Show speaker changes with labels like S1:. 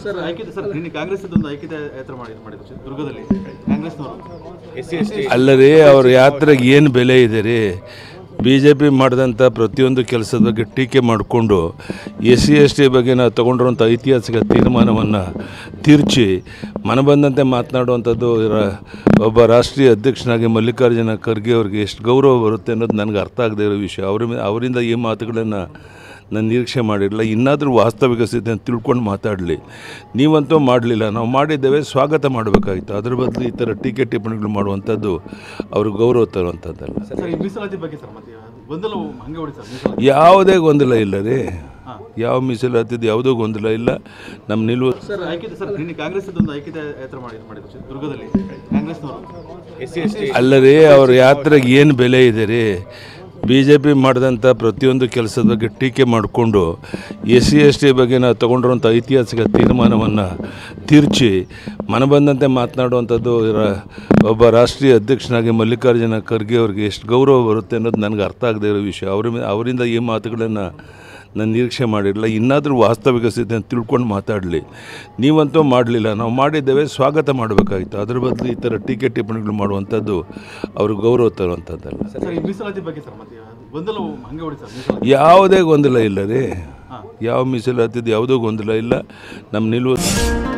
S1: Sir ಐಕ್ಯತೆ sir ನಿನ್ನೆ ಕಾಂಗ್ರೆಸ್ ಒಂದು ಐಕ್ಯತೆ ಯಾತ್ರೆ ಮಾಡಿದ್ರು ದುರ್ಗದಲ್ಲಿ ಕಾಂಗ್ರೆಸ್ನವರು
S2: ಅಲ್ಲದೆ ಅವ್ರ ಯಾತ್ರೆಗೆ ಏನು ಬೆಲೆ ಇದೆ ರೀ. BJP ಮಾಡಿದಂಥ ಪ್ರತಿಯೊಂದು ಕೆಲಸದ ಬಗ್ಗೆ ಟೀಕೆ ಮಾಡಿಕೊಂಡು SC/ST ಬಗ್ಗೆ ನಾವು ತೊಗೊಂಡಿರುವಂಥ ಐತಿಹಾಸಿಕ ತೀರ್ಮಾನವನ್ನು ತಿರುಚಿ ಮನಬಂದಂತೆ ಮಾತನಾಡುವಂಥದ್ದು ಒಬ್ಬ ರಾಷ್ಟ್ರೀಯ ಅಧ್ಯಕ್ಷನಾಗಿ ಮಲ್ಲಿಕಾರ್ಜುನ ಖರ್ಗೆ ಅವ್ರಿಗೆ ಎಷ್ಟು ಗೌರವ ಬರುತ್ತೆ ಅನ್ನೋದು ನನಗೆ ಅರ್ಥ ಆಗದೇ ಇರೋ ವಿಷಯ. ಅವರಿಂದ ಈ ಮಾತುಗಳನ್ನು ನಾನು ನಿರೀಕ್ಷೆ ಮಾಡಿರಲಿಲ್ಲ. ಇನ್ನಾದರೂ ವಾಸ್ತವಿಕ ಸ್ಥಿತಿಯನ್ನು ತಿಳ್ಕೊಂಡು ಮಾತಾಡಲಿ. ನೀವಂತೂ ಮಾಡಲಿಲ್ಲ, ನಾವು ಮಾಡಿದ್ದೇವೆ, ಸ್ವಾಗತ ಮಾಡಬೇಕಾಗಿತ್ತು. ಅದ್ರ ಬದಲು ಈ ಥರ ಟೀಕೆ ಟಿಪ್ಪಣಿಗಳು ಮಾಡುವಂಥದ್ದು ಅವ್ರಿಗೆ ಗೌರವ ತರುವಂಥದ್ದಲ್ಲ. ಯಾವುದೇ ಗೊಂದಲ ಇಲ್ಲ ರೀ. ಯಾವ ಮೀಸಲಾತಿದ್ದು ಯಾವುದೋ ಗೊಂದಲ ಇಲ್ಲ. ನಮ್ಮ ನಿಲುವು
S1: ಕಾಂಗ್ರೆಸ್ ಒಂದು ಐಕ್ಯತೆ ಯಾತ್ರೆ ಮಾಡಿದ್ರು ದುರ್ಗದಲ್ಲಿ ಕಾಂಗ್ರೆಸ್ನವರು
S2: ಅಲ್ಲದೆ ಅವ್ರ ಯಾತ್ರೆಗೆ ಏನು ಬೆಲೆ ಇದೆ ರೀ. BJP ಮಾಡಿದಂಥ ಪ್ರತಿಯೊಂದು ಕೆಲಸದ ಬಗ್ಗೆ ಟೀಕೆ ಮಾಡಿಕೊಂಡು SC/ST ಬಗ್ಗೆ ನಾವು ತೊಗೊಂಡಿರುವಂಥ ಐತಿಹಾಸಿಕ ತೀರ್ಮಾನವನ್ನು ತಿರುಚಿ ಮನಬಂದಂತೆ ಮಾತನಾಡುವಂಥದ್ದು ಒಬ್ಬ ರಾಷ್ಟ್ರೀಯ ಅಧ್ಯಕ್ಷನಾಗಿ ಮಲ್ಲಿಕಾರ್ಜುನ ಖರ್ಗೆ ಅವ್ರಿಗೆ ಎಷ್ಟು ಗೌರವ ಬರುತ್ತೆ ಅನ್ನೋದು ನನಗೆ ಅರ್ಥ ಆಗದೇ ಇರೋ ವಿಷಯ. ಅವರಿಂದ ಈ ಮಾತುಗಳನ್ನು ನಾನು ನಿರೀಕ್ಷೆ ಮಾಡಿರಲಿಲ್ಲ. ಇನ್ನಾದರೂ ವಾಸ್ತವಿಕ ಸ್ಥಿತಿಯನ್ನು ತಿಳ್ಕೊಂಡು ಮಾತಾಡಲಿ. ನೀವಂತೂ ಮಾಡಲಿಲ್ಲ, ನಾವು ಮಾಡಿದ್ದೇವೆ, ಸ್ವಾಗತ ಮಾಡಬೇಕಾಗಿತ್ತು. ಅದ್ರ ಬದಲು ಈ ಥರ ಟೀಕೆ ಟಿಪ್ಪಣಿಗಳು ಮಾಡುವಂಥದ್ದು ಅವ್ರಿಗೆ ಗೌರವ ತರುವಂಥದ್ದಲ್ಲ. ಯಾವುದೇ ಗೊಂದಲ ಇಲ್ಲ ರೀ. ಯಾವ ಮೀಸಲಾತಿದ್ದು ಯಾವುದೋ ಗೊಂದಲ ಇಲ್ಲ. ನಮ್ಮ ನಿಲುವು